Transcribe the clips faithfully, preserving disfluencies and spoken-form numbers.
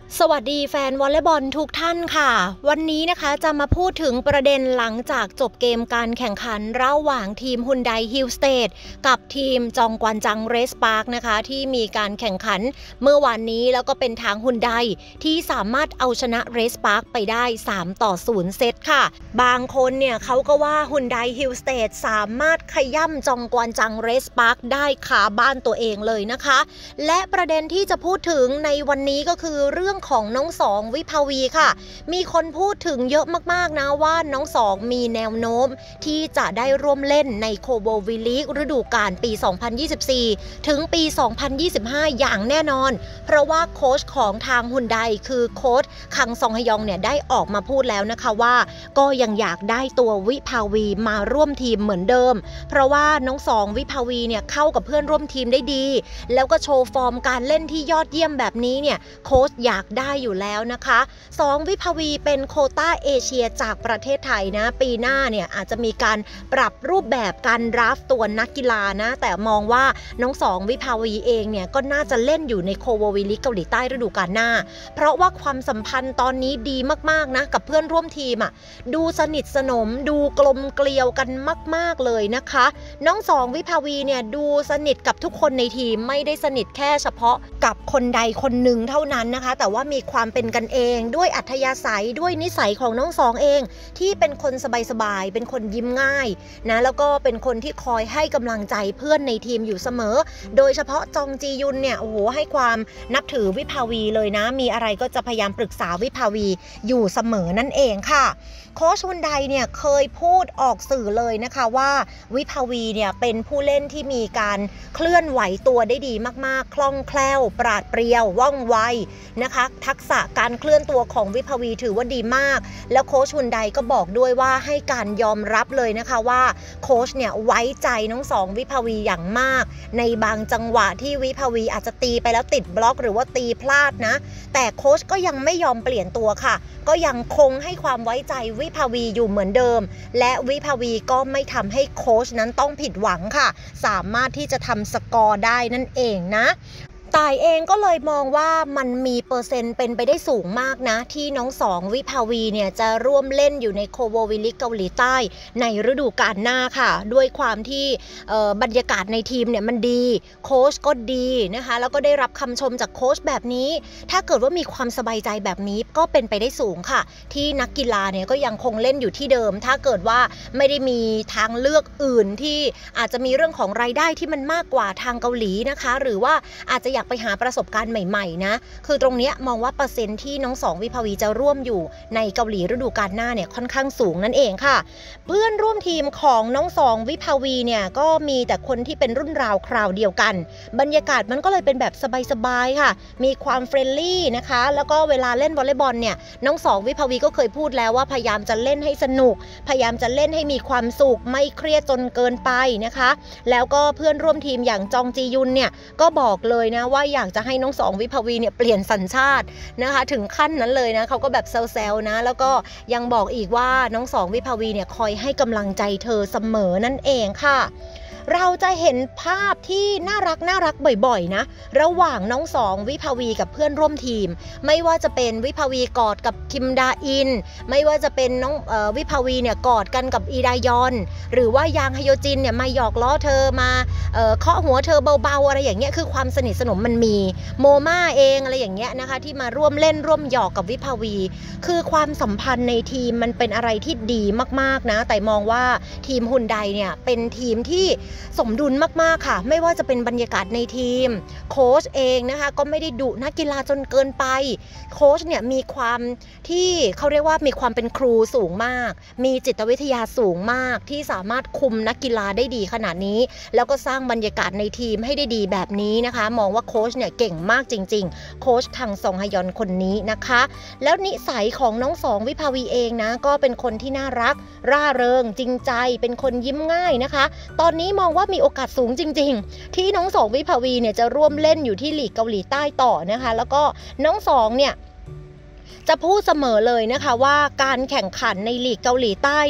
สวัสดีแฟนวอลเลย์บอลทุกท่านค่ะวันนี้นะคะจะมาพูดถึงประเด็นหลังจากจบเกมการแข่งขันระหว่างทีมฮุนไดฮิลสเตทกับทีมจองกวนจังเรสปาร์คนะคะที่มีการแข่งขันเมื่อวานนี้แล้วก็เป็นทางฮุนไดที่สามารถเอาชนะเรสปาร์คไปได้สามต่อศูนย์เซตค่ะบางคนเนี่ยเขาก็ว่าฮุนไดฮิลสเตทสามารถขย่ำจองกวนจังเรสปาร์คได้คาบ้านตัวเองเลยนะคะและประเด็นที่จะพูดถึงในวันนี้ก็คือเรื่องของน้องสองวิภาวีค่ะมีคนพูดถึงเยอะมากๆนะว่าน้องสองมีแนวโน้มที่จะได้ร่วมเล่นในโคโบวิลีกฤดูกาลปี สองพันยี่สิบสี่ ถึงปี สองพันยี่สิบห้า อย่างแน่นอนเพราะว่าโค้ชของทางฮุนไดคือโค้ชคังซองฮยองเนี่ยได้ออกมาพูดแล้วนะคะว่าก็ยังอยากได้ตัววิภาวีมาร่วมทีมเหมือนเดิมเพราะว่าน้องสองวิภาวีเนี่ยเข้ากับเพื่อนร่วมทีมได้ดีแล้วก็โชว์ฟอร์มการเล่นที่ยอดเยี่ยมแบบนี้เนี่ยโค้ชอยากได้อยู่แล้วนะคะสองวิภาวีเป็นโควต้าเอเชียจากประเทศไทยนะปีหน้าเนี่ยอาจจะมีการปรับรูปแบบการดราฟตัวนักกีฬานะแต่มองว่าน้องสองวิภาวีเองเนี่ยก็น่าจะเล่นอยู่ในโคโววิลีกเกาหลีใต้ฤดูกาลหน้าเพราะว่าความสัมพันธ์ตอนนี้ดีมากๆนะกับเพื่อนร่วมทีมอ่ะดูสนิทสนมดูกลมเกลียวกันมากๆเลยนะคะน้องสองวิภาวีเนี่ยดูสนิทกับทุกคนในทีมไม่ได้สนิทแค่เฉพาะกับคนใดคนหนึ่งเท่านั้นนะคะแต่ว่ามีความเป็นกันเองด้วยอัธยาศัยด้วยนิสัยของน้องสองเองที่เป็นคนสบายๆเป็นคนยิ้มง่ายนะแล้วก็เป็นคนที่คอยให้กำลังใจเพื่อนในทีมอยู่เสมอโดยเฉพาะจองจียุนเนี่ยโอ้โหให้ความนับถือวิภาวีเลยนะมีอะไรก็จะพยายามปรึกษาวิภาวีอยู่เสมอนั่นเองค่ะโค้ชฮุนไดเนี่ยเคยพูดออกสื่อเลยนะคะว่าวิภาวีเนี่ยเป็นผู้เล่นที่มีการเคลื่อนไหวตัวได้ดีมากๆคล่องแคล่วปราดเปรียวว่องไวนะคะทักษะการเคลื่อนตัวของวิภาวีถือว่าดีมากแล้วโค้ชฮุนไดก็บอกด้วยว่าให้การยอมรับเลยนะคะว่าโค้ชเนี่ยไว้ใจน้องสองวิภาวีอย่างมากในบางจังหวะที่วิภาวีอาจจะตีไปแล้วติดบล็อกหรือว่าตีพลาดนะแต่โค้ชก็ยังไม่ยอมเปลี่ยนตัวค่ะก็ยังคงให้ความไว้ใจวิภาวีอยู่เหมือนเดิมและวิภาวีก็ไม่ทำให้โค้ชนั้นต้องผิดหวังค่ะสามารถที่จะทำสกอร์ได้นั่นเองนะตายเองก็เลยมองว่ามันมีเปอร์เซ็นต์เป็นไปได้สูงมากนะที่น้องสองวิภาวีเนี่ยจะร่วมเล่นอยู่ในโคโววิลิกเกาหลีใต้ในฤดูกาลหน้าค่ะด้วยความที่บรรยากาศในทีมเนี่ยมันดีโค้ชก็ดีนะคะแล้วก็ได้รับคำชมจากโค้ชแบบนี้ถ้าเกิดว่ามีความสบายใจแบบนี้ก็เป็นไปได้สูงค่ะที่นักกีฬาเนี่ยก็ยังคงเล่นอยู่ที่เดิมถ้าเกิดว่าไม่ได้มีทางเลือกอื่นที่อาจจะมีเรื่องของรายได้ที่มันมากกว่าทางเกาหลีนะคะหรือว่าอาจจะอยากไปหาประสบการณ์ใหม่ๆนะคือตรงนี้มองว่าเปอร์เซ็นต์ที่น้องสองวิภาวีจะร่วมอยู่ในเกาหลีฤดูกาลหน้าเนี่ยค่อนข้างสูงนั่นเองค่ะเพื่อนร่วมทีมของน้องสองวิภาวีเนี่ยก็มีแต่คนที่เป็นรุ่นราวคราวเดียวกันบรรยากาศมันก็เลยเป็นแบบสบายๆค่ะมีความเฟรนลี่นะคะแล้วก็เวลาเล่นวอลเลย์บอลเนี่ยน้องสองวิภาวีก็เคยพูดแล้วว่าพยายามจะเล่นให้สนุกพยายามจะเล่นให้มีความสุขไม่เครียดจนเกินไปนะคะแล้วก็เพื่อนร่วมทีมอย่างจองจียุนเนี่ยก็บอกเลยนะว่าอยากจะให้น้องสองวิภาวีเนี่ยเปลี่ยนสัญชาตินะคะถึงขั้นนั้นเลยนะเขาก็แบบแซวๆนะแล้วก็ยังบอกอีกว่าน้องสองวิภาวีเนี่ยคอยให้กำลังใจเธอเสมอนั่นเองค่ะเราจะเห็นภาพที่น่ารักน่ารักบ่อยๆนะระหว่างน้องสองวิภาวีกับเพื่อนร่วมทีมไม่ว่าจะเป็นวิภาวีกอดกับคิมดาอินไม่ว่าจะเป็นน้องเอ่อวิภาวีเนี่ยกอดกันกับอีดายอนหรือว่ายางฮโยจินเนี่ยมาหยอกล้อเธอมาเอ่อเคาะหัวเธอเบาๆอะไรอย่างเงี้ยคือความสนิทสนมมันมีโมม่าเองอะไรอย่างเงี้ยนะคะที่มาร่วมเล่นร่วมหยอกกับวิภาวีคือความสัมพันธ์ในทีมมันเป็นอะไรที่ดีมากๆนะแต่มองว่าทีมฮุนไดเนี่ยเป็นทีมที่สมดุลมากๆค่ะไม่ว่าจะเป็นบรรยากาศในทีมโค้ชเองนะคะก็ไม่ได้ดุนักกีฬาจนเกินไปโค้ชเนี่ยมีความที่เขาเรียกว่ามีความเป็นครูสูงมากมีจิตวิทยาสูงมากที่สามารถคุมนักกีฬาได้ดีขนาดนี้แล้วก็สร้างบรรยากาศในทีมให้ได้ดีแบบนี้นะคะมองว่าโค้ชเนี่ยเก่งมากจริงๆโค้ชคังซองฮยอนคนนี้นะคะแล้วนิสัยของน้องสองวิภาวีเองนะก็เป็นคนที่น่ารักร่าเริงจริงใจเป็นคนยิ้มง่ายนะคะตอนนี้มองว่ามีโอกาสสูงจริงๆที่น้องสองวิภาวีเนี่ยจะร่วมเล่นอยู่ที่ลีกเกาหลีใต้ต่อนะคะแล้วก็น้องสองเนี่ยจะพูดเสมอเลยนะคะว่าการแข่งขันในลีกเกาหลีใต้เนี่ย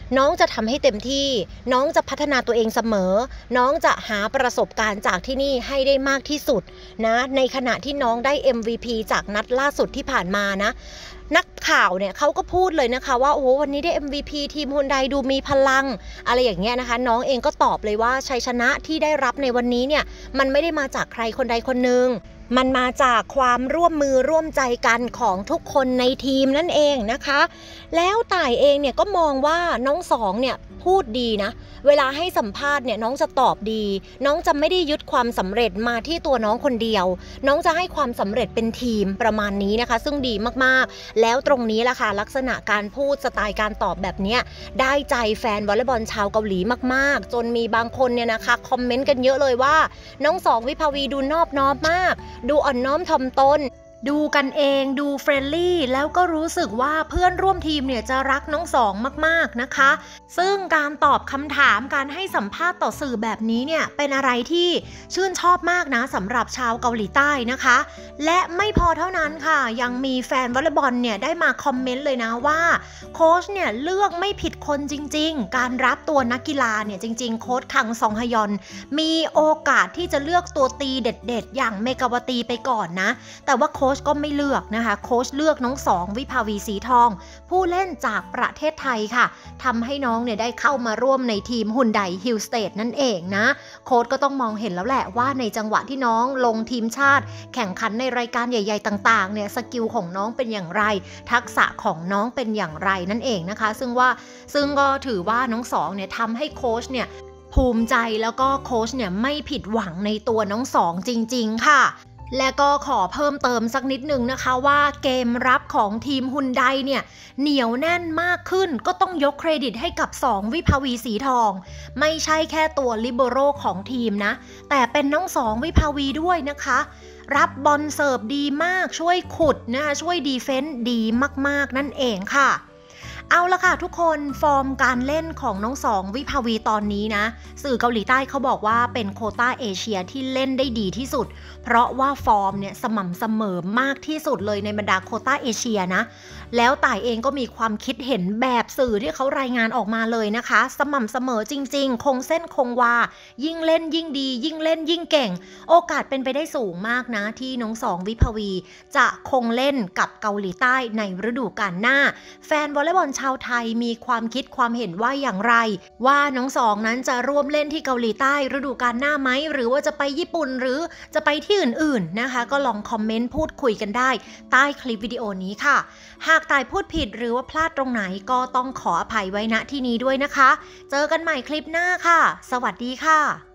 น้องจะทำให้เต็มที่น้องจะพัฒนาตัวเองเสมอน้องจะหาประสบการณ์จากที่นี่ให้ได้มากที่สุดนะในขณะที่น้องได้ เอ็ม วี พี จากนัดล่าสุดที่ผ่านมานะนักข่าวเนี่ยเขาก็พูดเลยนะคะว่าโอ้วันนี้ได้ เอ็ม วี พี ทีมฮุนไดดูมีพลังอะไรอย่างเงี้ยนะคะน้องเองก็ตอบเลยว่าชัยชนะที่ได้รับในวันนี้เนี่ยมันไม่ได้มาจากใครคนใดคนหนึ่งมันมาจากความร่วมมือร่วมใจกันของทุกคนในทีมนั่นเองนะคะแล้วต่ายเองเนี่ยก็มองว่าน้องสองเนี่ยพูดดีนะเวลาให้สัมภาษณ์เนี่ยน้องจะตอบดีน้องจะไม่ได้ยึดความสำเร็จมาที่ตัวน้องคนเดียวน้องจะให้ความสำเร็จเป็นทีมประมาณนี้นะคะซึ่งดีมากๆแล้วตรงนี้แหละค่ะลักษณะการพูดสไตล์การตอบแบบนี้ได้ใจแฟนวอลเลย์บอลชาวเกาหลีมากๆจนมีบางคนเนี่ยนะคะคอมเมนต์กันเยอะเลยว่าน้องสองวิภาวีดูนอบน้อมมากดูอ่อนน้อมถ่อมตนดูกันเองดูเฟรนลี่แล้วก็รู้สึกว่าเพื่อนร่วมทีมเนี่ยจะรักน้องสองมากๆนะคะซึ่งการตอบคำถามการให้สัมภาษณ์ต่อสื่อแบบนี้เนี่ยเป็นอะไรที่ชื่นชอบมากนะสำหรับชาวเกาหลีใต้นะคะและไม่พอเท่านั้นค่ะยังมีแฟนวอลเลย์บอลเนี่ยได้มาคอมเมนต์เลยนะว่าโค้ชเนี่ยเลือกไม่ผิดคนจริงๆการรับตัวนักกีฬาเนี่ยจริงๆโค้ชคังซองฮยอนมีโอกาสที่จะเลือกตัวตีเด็ดๆอย่างเมกาวตีไปก่อนนะแต่ว่าโค้ชก็ไม่เลือกนะคะโค้ชเลือกน้องสองวิภาวีสีทองผู้เล่นจากประเทศไทยค่ะทำให้น้องเนี่ยได้เข้ามาร่วมในทีมฮุนไดฮิลสเตทนั่นเองนะโค้ชก็ต้องมองเห็นแล้วแหละว่าในจังหวะที่น้องลงทีมชาติแข่งขันในรายการใหญ่ๆต่างๆเนี่ยสกิลของน้องเป็นอย่างไรทักษะของน้องเป็นอย่างไรนั่นเองนะคะซึ่งว่าซึ่งก็ถือว่าน้องสองเนี่ยทำให้โค้ชเนี่ยภูมิใจแล้วก็โค้ชเนี่ยไม่ผิดหวังในตัวน้องสองจริงๆค่ะและก็ขอเพิ่มเติมสักนิดนึงนะคะว่าเกมรับของทีมฮุนไดเนี่ยเหนียวแน่นมากขึ้นก็ต้องยกเครดิตให้กับสองวิภาวีสีทองไม่ใช่แค่ตัวลิเบโร่ของทีมนะแต่เป็นน้องสองวิภาวีด้วยนะคะรับบอลเสิร์ฟดีมากช่วยขุดนะคะช่วยดีเฟนส์ดีมากๆนั่นเองค่ะเอาละค่ะทุกคนฟอร์มการเล่นของน้องสองวิภาวีตอนนี้นะสื่อเกาหลีใต้เขาบอกว่าเป็นโควต้าเอเชียที่เล่นได้ดีที่สุดเพราะว่าฟอร์มเนี่ยสม่ำเสมอมากที่สุดเลยในบรรดาโควต้าเอเชียนะแล้วต่ายเองก็มีความคิดเห็นแบบสื่อที่เขารายงานออกมาเลยนะคะสม่ำเสมอจริงๆคงเส้นคงวายิ่งเล่นยิ่งดียิ่งเล่นยิ่งเก่งโอกาสเป็นไปได้สูงมากนะที่น้องสองวิภาวีจะคงเล่นกับเกาหลีใต้ในฤดูกาลหน้าแฟนวอลเลย์บอลชาวไทยมีความคิดความเห็นว่าอย่างไรว่าน้องสองนั้นจะร่วมเล่นที่เกาหลีใต้ฤดูกาลหน้าไหมหรือว่าจะไปญี่ปุ่นหรือจะไปที่อื่นๆนะคะก็ลองคอมเมนต์พูดคุยกันได้ใต้คลิปวิดีโอนี้ค่ะหากต่ายพูดผิดหรือว่าพลาดตรงไหนก็ต้องขออภัยไว้ณที่นี้ด้วยนะคะเจอกันใหม่คลิปหน้าค่ะสวัสดีค่ะ